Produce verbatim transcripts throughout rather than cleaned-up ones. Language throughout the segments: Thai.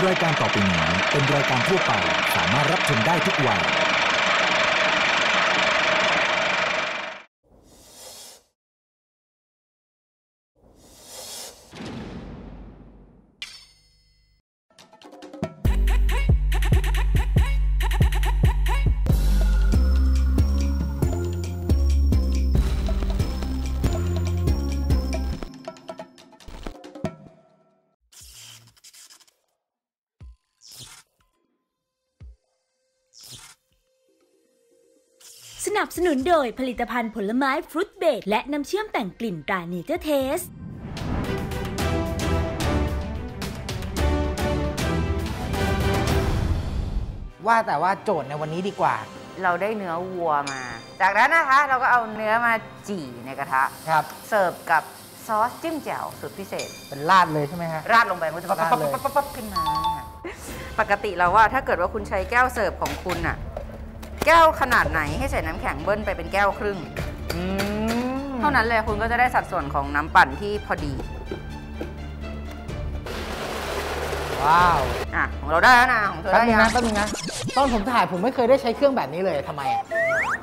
รายการต่อไปนี้เป็นรายการทั่วไปสามารถรับชมได้ทุกวัยสนับสนุนโดยผลิตภัณฑ์ผลไม้ฟรุตเบรดและน้ำเชื่อมแต่งกลิ่นตราเนเจอร์เทสว่าแต่ว่าโจทย์ในวันนี้ดีกว่าเราได้เนื้อวัวมาจากนั้นนะคะเราก็เอาเนื้อมาจี่ในกระทะครับเสิร์ฟกับซอสจิ้มแจ่วสูตรพิเศษเป็นราดเลยใช่ไหมฮะราดลงไปมันจะปั๊บปั๊บปั๊บปั๊บขึ้นมาปกติเราว่าถ้าเกิดว่าคุณใช้แก้วเสิร์ฟของคุณอะแก้วขนาดไหนให้ใส่น้ำแข็งเบิ้ลไปเป็นแก้วครึ่งเท่านั้นเลยคุณก็จะได้สัดส่วนของน้ำปั่นที่พอดีว้าวอ่ะของเราได้แล้วนะของเธอได้ยังแป๊บนึงนะตอนผมถ่ายผมไม่เคยได้ใช้เครื่องแบบนี้เลยทำไมอ่ะ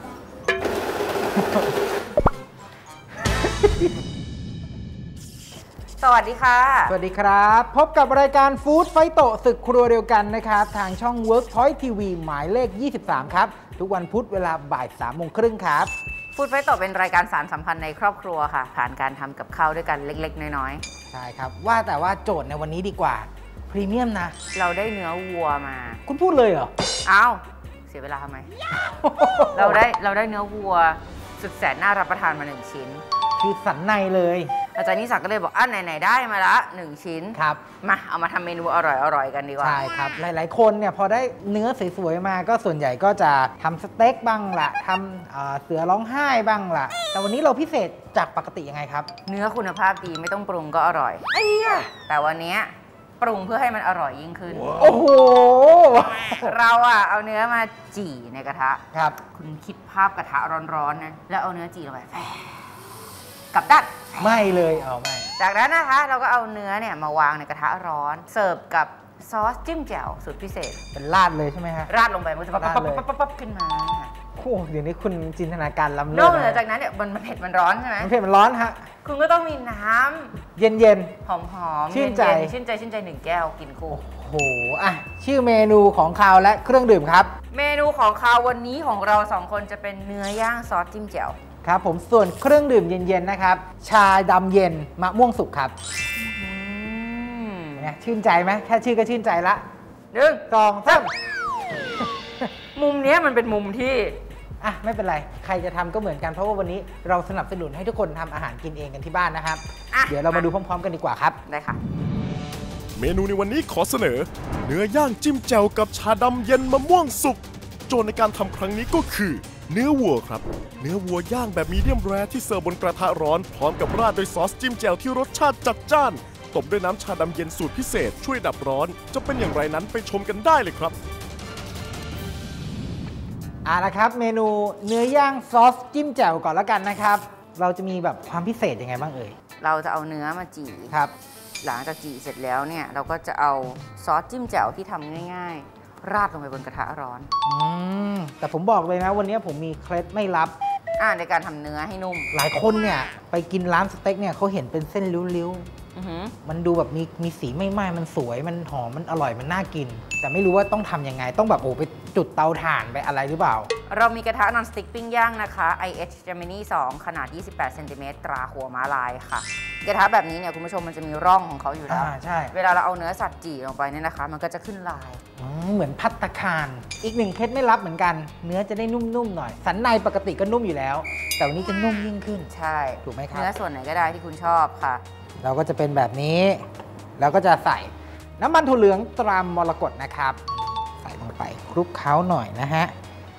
สวัสดีค่ะสวัสดีครับพบกับรายการฟู้ดไฟโตศึกครัวเดียวกันนะครับทางช่อง Workpoint ที วี หมายเลขยี่สิบสามครับทุกวันพุธเวลาบ่ายสามโมงครึ่งครับฟู้ดไฟโตเป็นรายการสารสัมพันธ์ในครอบครัวค่ะผ่านการทำกับข้าวด้วยกันเล็กๆน้อยๆใช่ครับว่าแต่ว่าโจทย์ในวันนี้ดีกว่าพรีเมียมนะเราได้เนื้อวัวมาคุณพูดเลยเหรออ้าวเสียเวลาทำไม เราได้เราได้เนื้อวัวสุดแสนน่ารับประทานมาหนึ่งชิ้นคือสันในเลยอาจารย์นิสักก็เลยบอกอ่ะไหนๆได้มาละหนึ่งชิ้นครับมาเอามาทำเมนูอร่อยๆกันดีกว่าใช่ครับหลายๆคนเนี่ยพอได้เนื้อสวยๆมาก็ส่วนใหญ่ก็จะทำสเต็กบ้างละทำเสือร้องไห้บ้างละแต่วันนี้เราพิเศษจากปกติยังไงครับเนื้อคุณภาพดีไม่ต้องปรุงก็อร่อยไอ้เนี่ยแต่วันนี้ปรุงเพื่อให้มันอร่อยยิ่งขึ้นโอ้โหเราอะเอาเนื้อมาจี่ในกระทะครับคุณคิดภาพกระทะร้อนๆนะแล้วเอาเนื้อจี่ลงไปกับด้านไม่เลยเอาไม่จากนั้นนะคะเราก็เอาเนื้อเนี่ยมาวางในกระทะร้อนเสิร์ฟกับซอสจิ้มแจ่วสูตรพิเศษเป็นราดเลยใช่ไหมฮะราดลงไปมันจะปั๊บปั๊บปั๊บปั๊บขึ้นมาโอ้เดี๋ยวนี้คุณจินตนาการล้ำเลิศนอกเหนือจากนั้นเนี่ยมันเผ็ดมันร้อนใช่ไหมมันเผ็ดมันร้อนฮะคุณก็ต้องมีน้ำเย็นเย็นหอมหอมชื่นใจชื่นใจชื่นใจหนึ่งแก้วกินคู่โอ้โหอ่ะชื่อเมนูของคาวและเครื่องดื่มครับเมนูของคาววันนี้ของเราสองคนจะเป็นเนื้อย่างซอสจิ้มแจ่วครับผมส่วนเครื่องดื่มเย็นๆนะครับชาดำเย็นมะม่วงสุกครับเนี่ยชื่นใจไหมแค่ชื่อก็ชื่นใจละหนึ่งสองสามมุมนี้มันเป็นมุมที่อ่ะไม่เป็นไรใครจะทำก็เหมือนกันเพราะว่าวันนี้เราสนับสนุนให้ทุกคนทำอาหารกินเองกันที่บ้านนะครับเดี๋ยวเรามาดูพร้อมๆกันดีกว่าครับได้ค่ะเมนูในวันนี้ขอเสนอเนื้อย่างจิ้มแจ่วกับชาดำเย็นมะม่วงสุกโจทย์ในการทำครั้งนี้ก็คือเนื้อวัวครับเนื้อวัวย่างแบบมีเดียมแรร์ที่เสิร์ฟบนกระทะร้อนพร้อมกับราดด้วยซอสจิ้มแจ่วที่รสชาติจัดจ้านตบด้วยน้ำชาดำเย็นสูตรพิเศษช่วยดับร้อนจะเป็นอย่างไรนั้นไปชมกันได้เลยครับอ่ะนะครับเมนูเนื้อย่างซอสจิ้มแจ่วก่อนแล้วกันนะครับเราจะมีแบบความพิเศษยังไงบ้างเอ่ยเราจะเอาเนื้อมาจี่ครับหลังจากจี่เสร็จแล้วเนี่ยเราก็จะเอาซอสจิ้มแจ่วที่ทำง่ายๆราดลงไปบนกระทะร้อนอืมแต่ผมบอกเลยนะวันนี้ผมมีเคล็ดไม่ลับอ่าในการทำเนื้อให้นุ่มหลายคนเนี่ยไปกินร้านสเต็กเนี่ยเขาเห็นเป็นเส้นริ้วๆมันดูแบบมีมีสีไม่ไหม้มันสวยมันหอมมันอร่อยมันน่ากินแต่ไม่รู้ว่าต้องทำยังไงต้องแบบโอ้ไปจุดเตาถ่านไปอะไรหรือเปล่าเรามีกระทะนอนสติ๊กปิ้งย่างนะคะ ไอ เอช Gemini สองขนาดยี่สิบแปดเซนติเมตรตราหัวม้าลายค่ะกระทะแบบนี้เนี่ยคุณผู้ชมมันจะมีร่องของเขาอยู่แล้วใช่เวลาเราเอาเนื้อสัตว์จี่ลงไปเนี่ยนะคะมันก็จะขึ้นลายเหมือนภัตตาคารอีกหนึ่งเคล็ดไม่ลับเหมือนกันเนื้อจะได้นุ่มๆหน่อยสันในปกติก็นุ่มอยู่แล้วแต่วันนี้จะนุ่มยิ่งขึ้นใช่ถูกไหมครับเนื้อส่วนไหนก็ได้ที่คุณชอบค่ะเราก็จะเป็นแบบนี้แล้วก็จะใส่น้ำมันถั่วเหลืองตรามรกตนะครับใส่ลงไปคลุกเคล้าหน่อยนะฮะ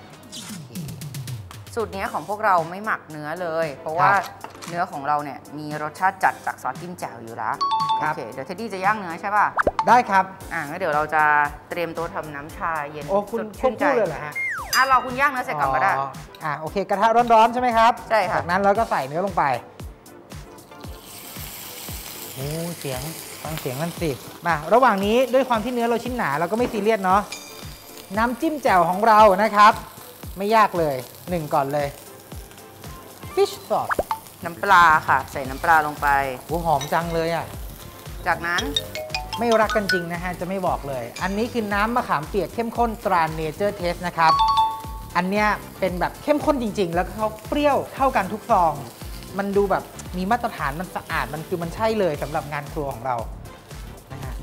สูตรนี้ของพวกเราไม่หมักเนื้อเลยเพราะว่าเนื้อของเราเนี่ยมีรสชาติจัดจากซอสจิ้มแจ่วอยู่แล้วโอเคเดี๋ยวเท็ดดี้จะย่างเนื้อใช่ป่ะได้ครับอ่างั้นเดี๋ยวเราจะเตรียมตัวทำน้ำชาเย็นโอ้คุณชื่นใจเลยเหรอฮะอ่ะเราคุณย่างเนื้อเสร็จก่อนก็ได้อ่าโอเคกระทะร้อนๆใช่ไหมครับใช่ค่ะจากนั้นเราก็ใส่เนื้อลงไปโอ้เสียงฟังเสียงมันสิมาระหว่างนี้ด้วยความที่เนื้อเราชิ้นหนาเราก็ไม่ซีเรียสเนาะน้ำจิ้มแจ่วของเรานะครับไม่ยากเลยหนึ่งก่อนเลย fish sauce น้ำปลาค่ะใส่น้ำปลาลงไปโอ้หอมจังเลยอ่ะจากนั้นไม่รักกันจริงนะฮะจะไม่บอกเลยอันนี้คือน้ำมะขามเปียกเข้มข้นตรา Nature Taste นะครับอันเนี้ยเป็นแบบเข้มข้นจริงๆแล้วเขาเปรี้ยวเท่ากันทุกซองมันดูแบบมีมาตรฐานมันสะอาดมันคือมันใช่เลยสำหรับงานครัวของเรานะฮะ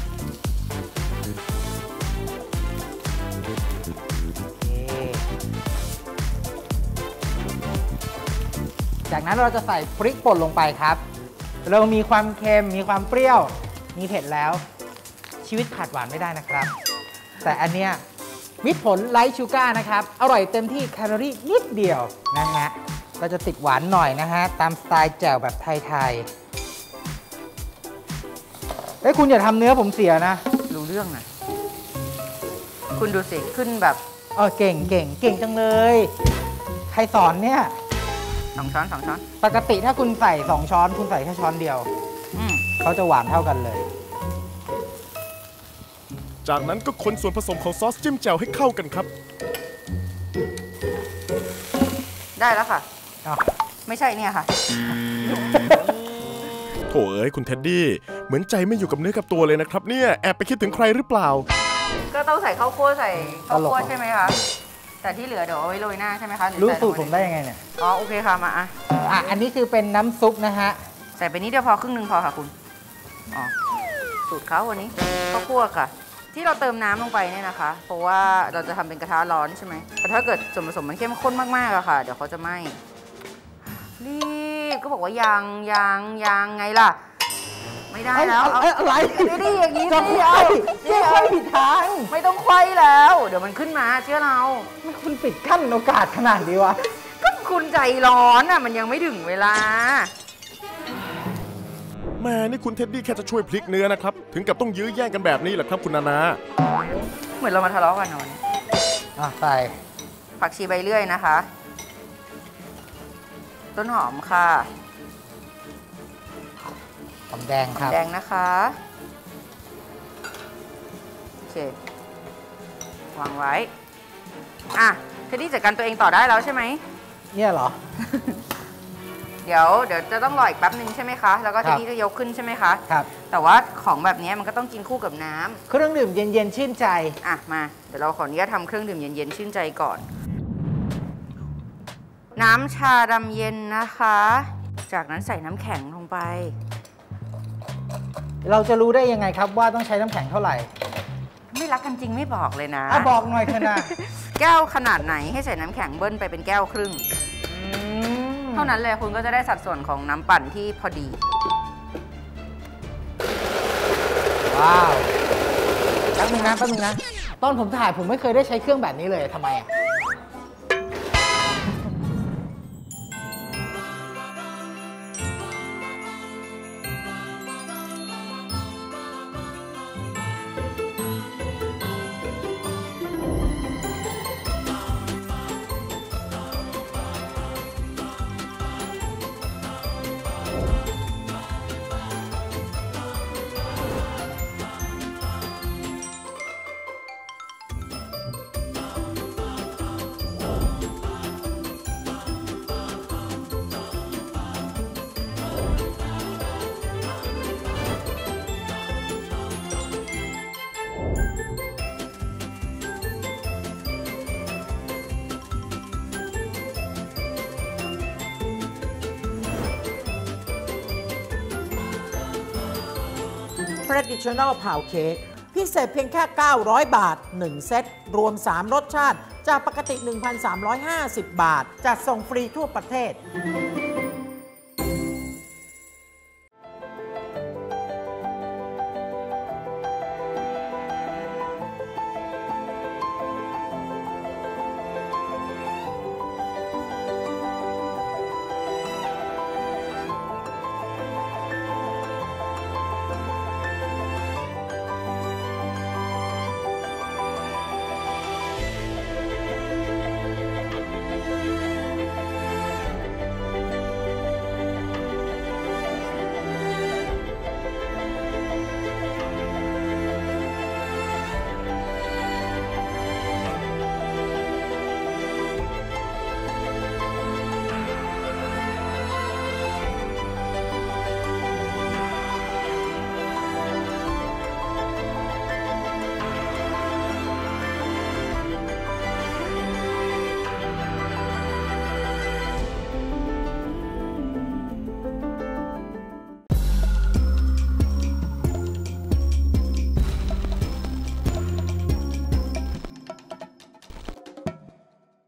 จากนั้นเราจะใส่พริกป่นลงไปครับเรามีความเค็มมีความเปรี้ยวมีเผ็ดแล้วชีวิตขาดหวานไม่ได้นะครับแต่อันเนี้ยมิตรผลไลท์ชูการ์นะครับอร่อยเต็มที่แคลอรี่นิดเดียวนะฮะเราจะติดหวานหน่อยนะฮะตามสไตล์แจ่วแบบไทยๆเฮ้ยคุณอย่าทำเนื้อผมเสียนะรู้เรื่องนะคุณดูสิขึ้นแบบเออเก่งเก่งเก่งจังเลยใครสอนเนี่ยสองช้อนสองช้อนปกติถ้าคุณใส่สองช้อนคุณใส่แค่ช้อนเดียวเขาจะหวานเท่ากันเลยจากนั้นก็คนส่วนผสมของซอสจิ้มแจ่วให้เข้ากันครับได้แล้วค่ะไม่ใช่เนี่ยค่ะโถเอ้ยคุณเท็ดดี้เหมือนใจไม่อยู่กับเนื้อกับตัวเลยนะครับเนี่ยแอบไปคิดถึงใครหรือเปล่าก็ต้องใส่ข้าวคั่วใส่ข้าวคั่วใช่ไหมคะแต่ที่เหลือเดี๋ยวเอาไว้โรยหน้าใช่ไหมคะรู้สูตรผมได้ยังไงเนี่ยอ๋อโอเคค่ะมาอ่ะอ่ะอันนี้คือเป็นน้ำซุปนะฮะใส่ไปนิดเดียวพอครึ่งนึงพอค่ะคุณอ๋อสูตรเขาวันนี้ข้าวคั่วค่ะที่เราเติมน้ำลงไปเนี่ยนะคะเพราะว่าเราจะทำเป็นกระทะร้อนใช่ไหมแต่ถ้าเกิดส่วนผสมมันเข้มข้นมากๆอะค่ะเดี๋ยวเขาจะไหม้รีบก็บอกว่ายังยังยังไงล่ะไม่ได้แล้วอะไรไม่ได้อย่างนี้จะไขว้จะไขว้ผิดทางไม่ต้องไขว้แล้วเดี๋ยวมันขึ้นมาเชื่อเราคุณปิดกั้นโอกาสขนาดนี้วะก็คุณใจร้อนอะมันยังไม่ถึงเวลาแม่นี่คุณเท็ดดี้แค่จะช่วยพลิกเนื้อนะครับถึงกับต้องยื้อแย่งกันแบบนี้แหละครับคุณนานาเหมือนเรามาทะเลาะกันนอนอ่ะใส่ผักชีใบเลื่อยนะคะต้นหอมค่ะหอมแดงครับหอมแดงนะคะโอเควางไว้อ่ะเท็ดดี้จัดการตัวเองต่อได้แล้วใช่ไหมเนี่ยเหรอเดี๋ยวเดี๋ยวจะต้องรออีกแป๊บนึงใช่ไหมคะแล้วก็ทีนี้จะยกขึ้นใช่ไหมคะครับแต่ว่าของแบบนี้มันก็ต้องกินคู่กับน้ำเครื่องดื่มเย็นๆชื่นใจอ่ะมาเดี๋ยวเราขออนุญาตทำเครื่องดื่มเย็นๆชื่นใจก่อนน้ำชาดำเย็นนะคะจากนั้นใส่น้ำแข็งลงไปเราจะรู้ได้ยังไงครับว่าต้องใช้น้ำแข็งเท่าไหร่ไม่รักกันจริงไม่บอกเลยนะอ่ะบอกหน่อยเถอะนะแก้วขนาดไหนให้ใส่น้ำแข็งเบิ้ลไปเป็นแก้วครึ่งเท่านั้นเลยคุณก็จะได้สัดส่วนของน้ำปั่นที่พอดีว้าวแป๊บนึงนะแป๊บนึงนะตอนผมถ่ายผมไม่เคยได้ใช้เครื่องแบบนี้เลยทำไมอ่ะ Traditional Pound Cake พิเศษเพียงแค่เก้าร้อยบาทหนึ่งเซตรวมสามรสชาติจากปกติ หนึ่งพันสามร้อยห้าสิบ บาทจัดส่งฟรีทั่วประเทศ